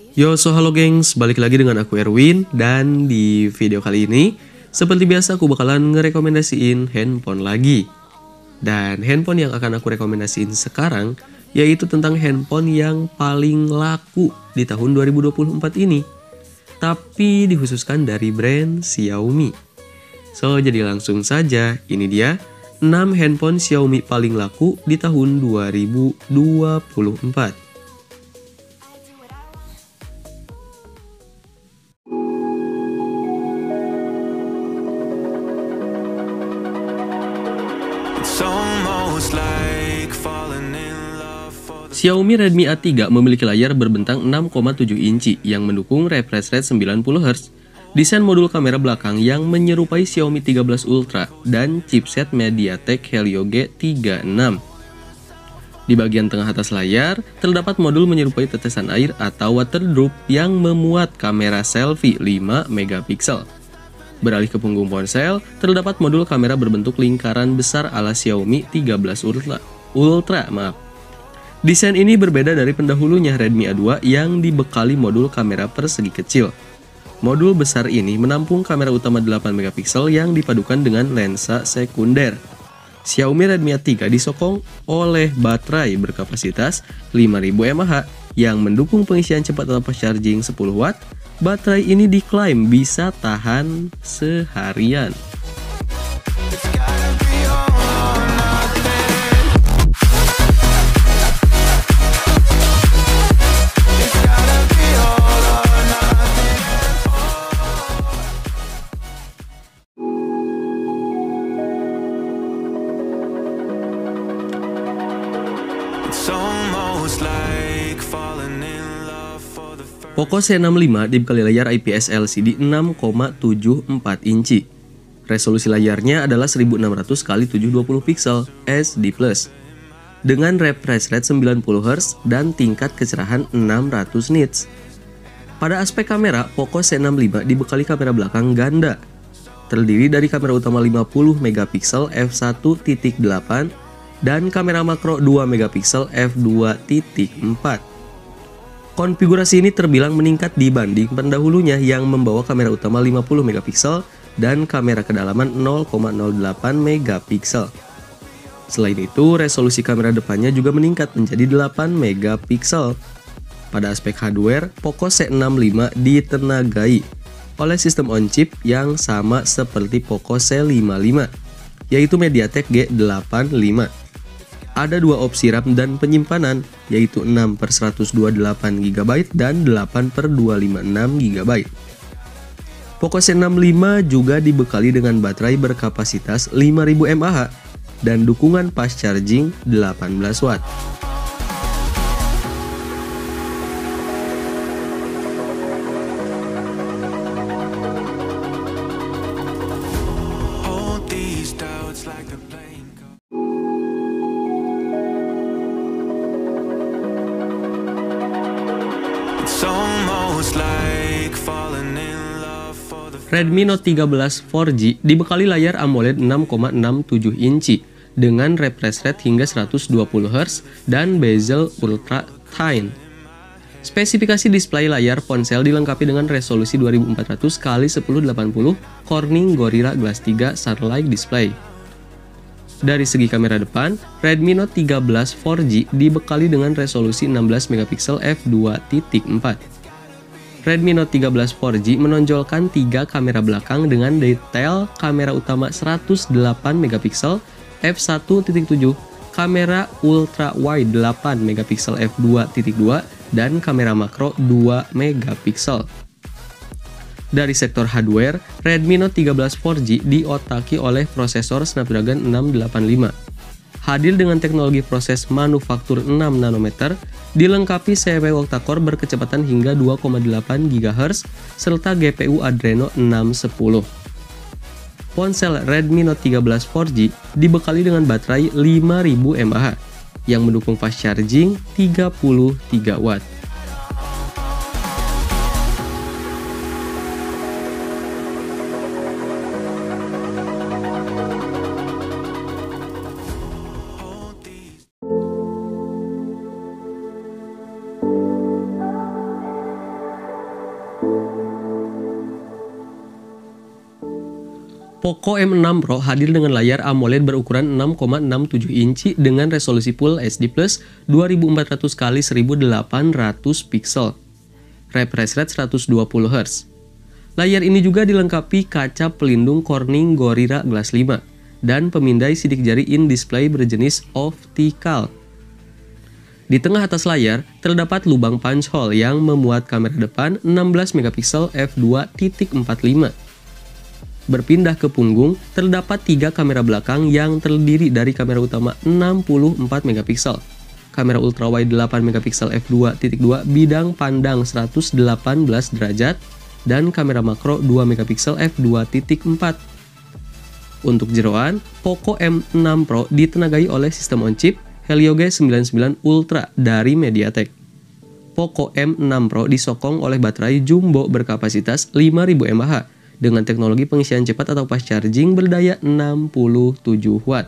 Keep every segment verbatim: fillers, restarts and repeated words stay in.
Yo, so halo gengs, balik lagi dengan aku Erwin. Dan di video kali ini, seperti biasa aku bakalan ngerekomendasiin handphone lagi. Dan handphone yang akan aku rekomendasiin sekarang yaitu tentang handphone yang paling laku di tahun dua ribu dua puluh empat ini, tapi dikhususkan dari brand Xiaomi. So, jadi langsung saja, ini dia enam handphone Xiaomi paling laku di tahun dua ribu dua puluh empat. Xiaomi Redmi A tiga memiliki layar berbentang enam koma tujuh inci yang mendukung refresh rate sembilan puluh hertz, desain modul kamera belakang yang menyerupai Xiaomi tiga belas Ultra, dan chipset MediaTek Helio G tiga enam. Di bagian tengah atas layar, terdapat modul menyerupai tetesan air atau water drop yang memuat kamera selfie lima megapiksel. Beralih ke punggung ponsel, terdapat modul kamera berbentuk lingkaran besar ala Xiaomi tiga belas Ultra. Ultra, maaf. Desain ini berbeda dari pendahulunya Redmi A dua yang dibekali modul kamera persegi kecil. Modul besar ini menampung kamera utama delapan megapiksel yang dipadukan dengan lensa sekunder. Xiaomi Redmi A tiga disokong oleh baterai berkapasitas lima ribu mAh yang mendukung pengisian cepat atau fast charging sepuluh watt. Baterai ini diklaim bisa tahan seharian. Poco C enam lima dibekali layar I P S L C D enam koma tujuh empat inci. Resolusi layarnya adalah seribu enam ratus kali tujuh ratus dua puluh piksel H D plus, dengan refresh rate sembilan puluh hertz dan tingkat kecerahan enam ratus nits. Pada aspek kamera, Poco C enam lima dibekali kamera belakang ganda, terdiri dari kamera utama lima puluh megapiksel f satu titik delapan dan kamera makro dua megapiksel f dua titik empat. Konfigurasi ini terbilang meningkat dibanding pendahulunya yang membawa kamera utama lima puluh megapiksel dan kamera kedalaman nol koma nol delapan megapiksel. Selain itu, resolusi kamera depannya juga meningkat menjadi delapan megapiksel. Pada aspek hardware, Poco C enam lima ditenagai oleh sistem on-chip yang sama seperti Poco C lima lima, yaitu MediaTek G delapan lima. Ada dua opsi RAM dan penyimpanan, yaitu enam per seratus dua puluh delapan giga byte dan delapan per dua ratus lima puluh enam giga byte. Poco C enam lima juga dibekali dengan baterai berkapasitas lima ribu mAh dan dukungan fast charging delapan belas watt. Redmi Note tiga belas four G dibekali layar AMOLED enam koma enam tujuh inci dengan refresh rate hingga seratus dua puluh hertz dan bezel ultra thin. Spesifikasi display layar ponsel dilengkapi dengan resolusi dua ribu empat ratus kali seribu delapan puluh Corning Gorilla Glass tiga Sunlight Display. Dari segi kamera depan, Redmi Note tiga belas four G dibekali dengan resolusi enam belas megapiksel f dua titik empat. Redmi Note tiga belas four G menonjolkan tiga kamera belakang dengan detail kamera utama seratus delapan megapiksel f satu titik tujuh, kamera ultra wide delapan megapiksel f dua titik dua, dan kamera makro dua megapiksel. Dari sektor hardware, Redmi Note tiga belas four G diotaki oleh prosesor Snapdragon enam delapan lima. Hadir dengan teknologi proses manufaktur enam nanometer, dilengkapi C P U octa-core berkecepatan hingga dua koma delapan gigahertz, serta G P U Adreno enam sepuluh. Ponsel Redmi Note tiga belas four G dibekali dengan baterai lima ribu mAh yang mendukung fast charging tiga puluh tiga watt. Poco M enam Pro hadir dengan layar AMOLED berukuran enam koma enam tujuh inci dengan resolusi Full H D plus dua ribu empat ratus kali seribu delapan ratus piksel. Refresh rate seratus dua puluh hertz. Layar ini juga dilengkapi kaca pelindung Corning Gorilla Glass lima dan pemindai sidik jari in-display berjenis optical. Di tengah atas layar terdapat lubang punch hole yang memuat kamera depan enam belas megapiksel f dua titik empat lima. Berpindah ke punggung, terdapat tiga kamera belakang yang terdiri dari kamera utama enam puluh empat megapiksel, kamera ultrawide delapan megapiksel f dua titik dua bidang pandang seratus delapan belas derajat, dan kamera makro dua megapiksel f dua titik empat. Untuk jeroan, Poco M enam Pro ditenagai oleh sistem on-chip Helio G sembilan puluh sembilan Ultra dari MediaTek. Poco M enam Pro disokong oleh baterai jumbo berkapasitas lima ribu mAh dengan teknologi pengisian cepat atau fast charging berdaya enam puluh tujuh watt.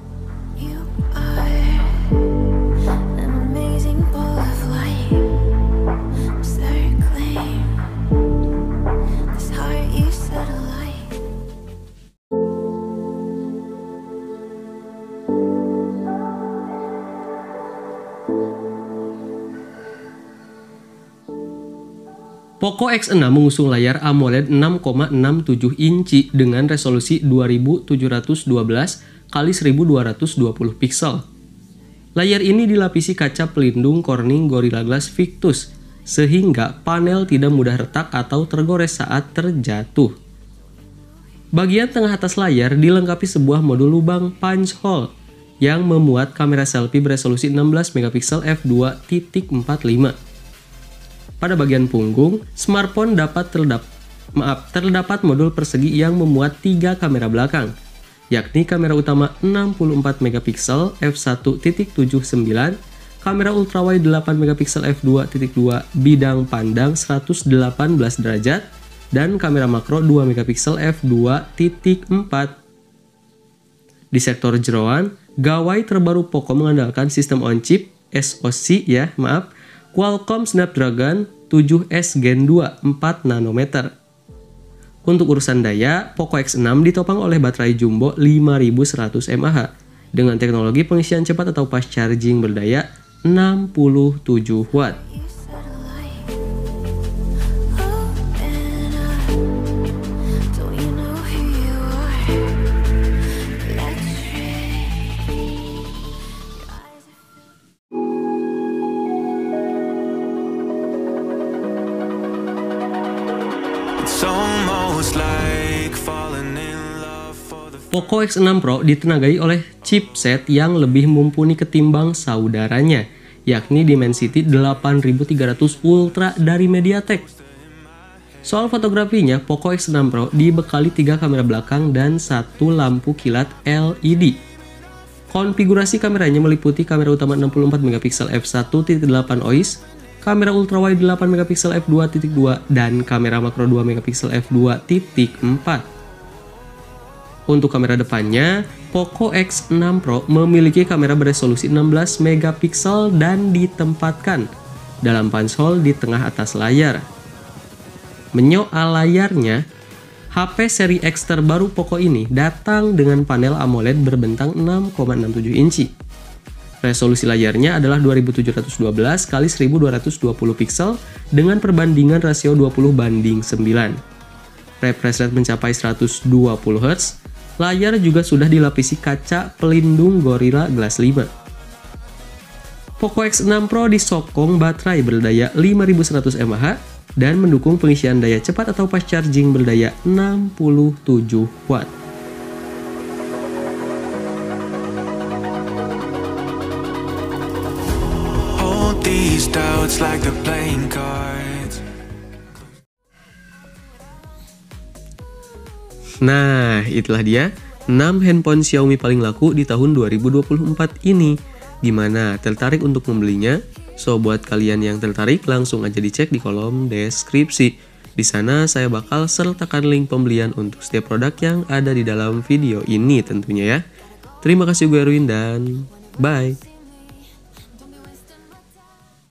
Poco X enam mengusung layar AMOLED enam koma enam tujuh inci dengan resolusi dua ribu tujuh ratus dua belas kali seribu dua ratus dua puluh piksel. Layar ini dilapisi kaca pelindung Corning Gorilla Glass Victus, sehingga panel tidak mudah retak atau tergores saat terjatuh. Bagian tengah atas layar dilengkapi sebuah modul lubang punch hole yang memuat kamera selfie beresolusi enam belas megapiksel f dua titik empat lima. Pada bagian punggung, smartphone dapat terdapat, maaf, terdapat modul persegi yang memuat tiga kamera belakang, yakni kamera utama enam puluh empat megapiksel f satu titik tujuh sembilan, kamera ultrawide delapan megapiksel f dua titik dua bidang pandang seratus delapan belas derajat, dan kamera makro dua megapiksel f dua titik empat. Di sektor jeroan, gawai terbaru Poco mengandalkan sistem on-chip S O C ya, maaf, Qualcomm Snapdragon tujuh S Gen dua empat nanometer. Untuk urusan daya, Poco X enam ditopang oleh baterai jumbo lima ribu seratus mAh dengan teknologi pengisian cepat atau fast charging berdaya enam puluh tujuh watt. Poco X enam Pro ditenagai oleh chipset yang lebih mumpuni ketimbang saudaranya, yakni Dimensity delapan ribu tiga ratus Ultra dari MediaTek. Soal fotografinya, Poco X enam Pro dibekali tiga kamera belakang dan satu lampu kilat L E D. Konfigurasi kameranya meliputi kamera utama enam puluh empat megapiksel f satu titik delapan O I S, kamera ultrawide delapan megapiksel f dua titik dua, dan kamera makro dua megapiksel f dua titik empat. Untuk kamera depannya, Poco X enam Pro memiliki kamera beresolusi enam belas megapiksel dan ditempatkan dalam punch hole di tengah atas layar. Menyoal layarnya, H P seri X terbaru Poco ini datang dengan panel AMOLED berbentang enam koma enam tujuh inci. Resolusi layarnya adalah dua ribu tujuh ratus dua belas kali seribu dua ratus dua puluh piksel dengan perbandingan rasio dua puluh banding sembilan. Refresh rate mencapai seratus dua puluh hertz. Layar juga sudah dilapisi kaca pelindung Gorilla Glass lima. Poco X enam Pro disokong baterai berdaya lima ribu seratus mAh dan mendukung pengisian daya cepat atau fast charging berdaya enam puluh tujuh watt. Hold these doubts like the playing cards. Nah, itulah dia enam handphone Xiaomi paling laku di tahun dua ribu dua puluh empat ini. Gimana? Tertarik untuk membelinya? So, buat kalian yang tertarik, langsung aja dicek di kolom deskripsi. Di sana saya bakal sertakan link pembelian untuk setiap produk yang ada di dalam video ini tentunya ya. Terima kasih gue Erwin dan bye!